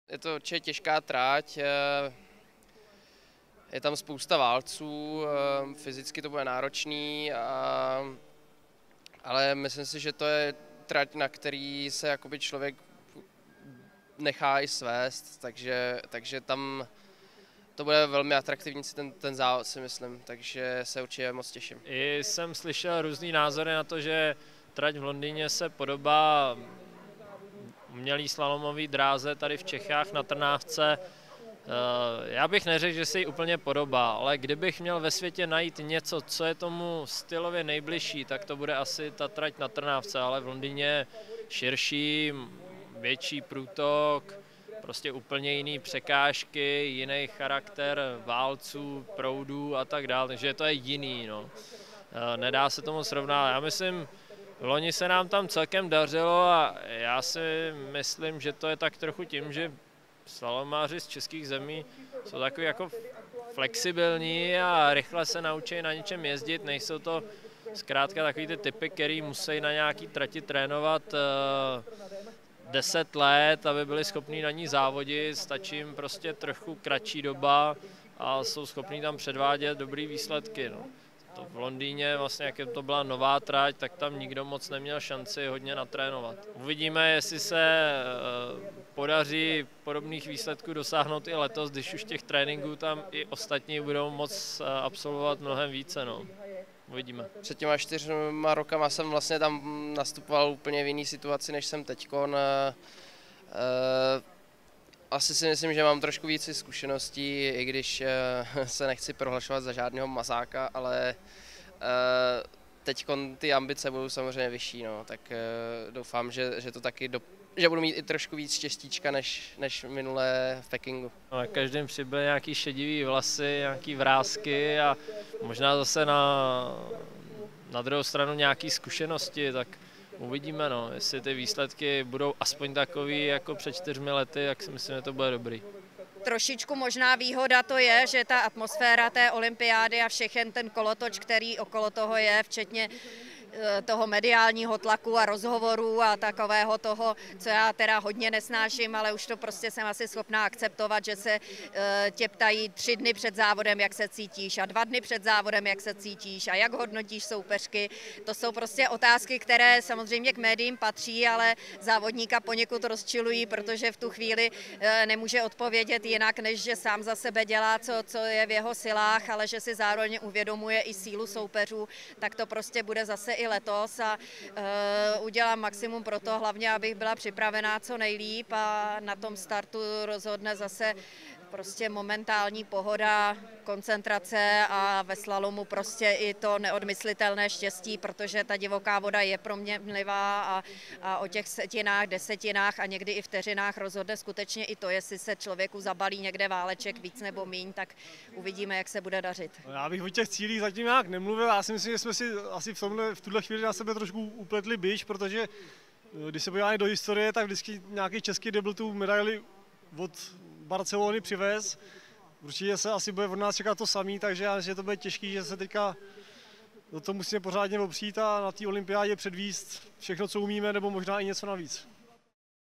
Je to určitě těžká trať, je tam spousta válců, fyzicky to bude náročný, ale myslím si, že to je trať, na který se jakoby člověk nechá i svést, takže tam to bude velmi atraktivní ten závod, si myslím, takže se určitě moc těším. I jsem slyšel různý názory na to, že trať v Londýně se podobá umělý slalomový dráze tady v Čechách na Trnávce. Já bych neřekl, že se jí úplně podobá, ale kdybych měl ve světě najít něco, co je tomu stylově nejbližší, tak to bude asi ta trať na Trnávce, ale v Londýně širší, větší průtok, prostě úplně jiný překážky, jiný charakter válců, proudů a tak dále, takže to je jiný. No. Nedá se tomu srovnávat. Já myslím, loni se nám tam celkem dařilo a já si myslím, že to je tak trochu tím, že slalomáři z českých zemí jsou takový jako flexibilní a rychle se naučí na něčem jezdit, nejsou to zkrátka takový ty typy, který musí na nějaký trati trénovat 10 let, aby byli schopní na ní závodit, stačí jim prostě trochu kratší doba a jsou schopní tam předvádět dobrý výsledky. No. To v Londýně, vlastně jak to byla nová trať, tak tam nikdo moc neměl šanci hodně natrénovat. Uvidíme, jestli se podaří podobných výsledků dosáhnout i letos, když už těch tréninků tam i ostatní budou moc absolvovat mnohem více. No. Uvidíme. Před těma 4 rokama jsem vlastně tam nastupoval úplně v jiné situaci, než jsem teďkon. Asi si myslím, že mám trošku víc zkušeností, i když se nechci prohlašovat za žádného mazáka, ale teďkon ty ambice budou samozřejmě vyšší, no, tak doufám, že to taky že budu mít i trošku víc štěstíčka než minulé v Pekingu. No, na každém přibyly nějaký šedivý vlasy, nějaký vrásky a možná zase na druhou stranu nějaké zkušenosti, tak uvidíme, no, jestli ty výsledky budou aspoň takový jako před 4 lety, tak si myslím, že to bude dobrý. Trošičku možná výhoda to je, že ta atmosféra té olympiády a všechen ten kolotoč, který okolo toho je, včetně toho mediálního tlaku a rozhovorů a takového toho, co já teda hodně nesnáším, ale už to prostě jsem asi schopná akceptovat, že se tě ptají 3 dny před závodem, jak se cítíš a 2 dny před závodem, jak se cítíš a jak hodnotíš soupeřky. To jsou prostě otázky, které samozřejmě k médiím patří, ale závodníka poněkud rozčilují, protože v tu chvíli nemůže odpovědět jinak, než že sám za sebe dělá, co je v jeho silách, ale že si zároveň uvědomuje i sílu soupeřů, tak to prostě bude zase i letos a udělám maximum pro to, hlavně abych byla připravená co nejlíp a na tom startu rozhodne zase prostě momentální pohoda, koncentrace a ve slalomu prostě i to neodmyslitelné štěstí, protože ta divoká voda je proměnlivá a o těch setinách, desetinách a někdy i vteřinách rozhodne skutečně i to, jestli se člověku zabalí někde váleček víc nebo míň, tak uvidíme, jak se bude dařit. Já bych o těch cílích zatím nějak nemluvil, já si myslím, že jsme si asi v tuhle chvíli na sebe trošku upletli bič, protože když se podíváme do historie, tak vždycky nějaký český debil tu medaili od Barcelony přivez. Určitě se asi bude od nás čekat to samý, takže já myslím, že to bude těžký, že se teďka do toho musíme pořádně opřít a na té olympiádě předvíst všechno, co umíme, nebo možná i něco navíc.